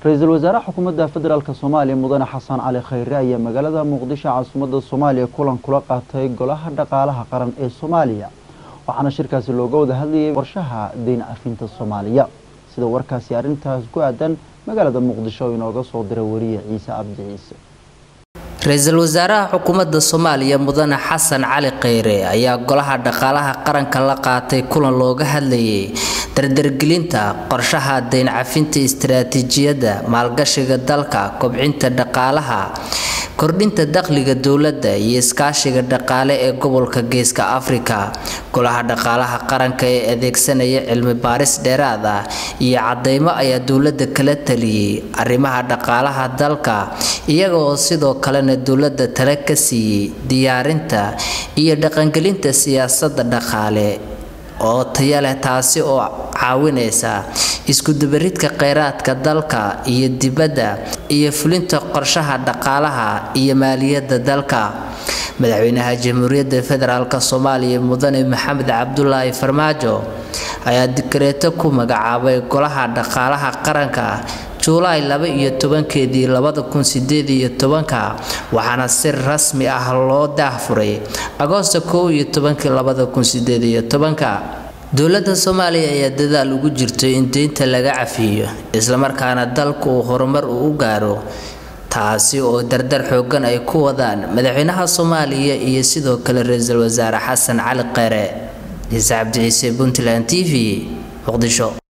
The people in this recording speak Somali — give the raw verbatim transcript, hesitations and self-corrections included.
رئيس الوزراء حكومة فدرالك الصومالي مدن حسن علي خيرية مقالة مقدشة عاصمة الصومالية كلان كلا قاتي قولها دقالها قرن الصومالية وحنا شركة اللوغو ده هذه ورشها دين عفينة الصومالية سيدا وركاسي أرنتها سكوادا مقالة مقدشة ونوغا صدر ورية عيسى عبد عيسى رئيس الوزراء حكومة الصومالية مدن حسن علي خيرية ayaa golaha dhaqaalaha qaranka la qaatay kulan looga hadlayay dardargelinta qorshaha deyn cafinta istiraatiijiyadda maalgashiga dalka kobcinta dhaqaalaha kordhinta dakhliga dawladda iyo iskaashiga dhaqaale ee gobolka Geeska Afrika golaha dhaqaalaha qaranka ee adeegsanaya cilmi baaris dheeraad ah iyo cadeymo ayaa dawladda kala taliyay arrimaha dhaqaalaha dalka iyaga oo sidoo kale dawladda tala ka siiyay diyaarinta iyo dhaqangelinta siyaasadda dhaqaale oo tayo leh taasi oo caawinaysa isku dubaridka kheyraadka dalka iyo dibadda iyo fulinta qorshaha dhaqaalaha iyo maaliyadda dalka madaxweynaha jamhuuriyadda federaalka Soomaaliya mudane Maxamed Cabdullaahi Farmaajo ayaa dikreeto ku magacaabay golaha dhaqaalaha qaranka July laba iyo tobankeedii labada kun sideed iyo tobanka waxaana si rasmi ah loo daahfuray Agoosto kow iyo tobankii labada kun sideed iyo tobanka dawladda Soomaaliya ayaa dadaal ugu jirtay in deynta laga cafiyo isla markaana dalku uu horumar u gaaro taasi oo dardar xoogan ay ku wadaan madaxweynaha Soomaaliya iyo sidoo kale ra'iisul wasaare Xasan Cali Khayre Cabdi Ciise Puntland T V Muqdisho.